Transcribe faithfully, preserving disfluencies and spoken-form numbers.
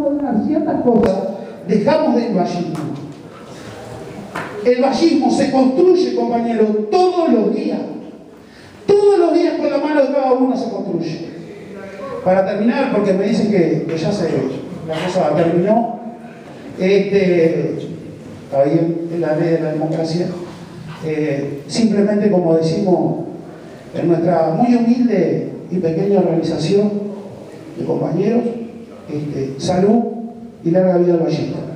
lograr ciertas cosas, dejamos del vallismo. El vallismo se construye, compañeros, todos los días. Todos los días con la mano de cada uno se construye. Para terminar, porque me dicen que, que ya se, la cosa terminó, este, ahí en la ley de la democracia, eh, simplemente como decimos en nuestra muy humilde y pequeña organización de compañeros, este, salud y larga vida al vallismo.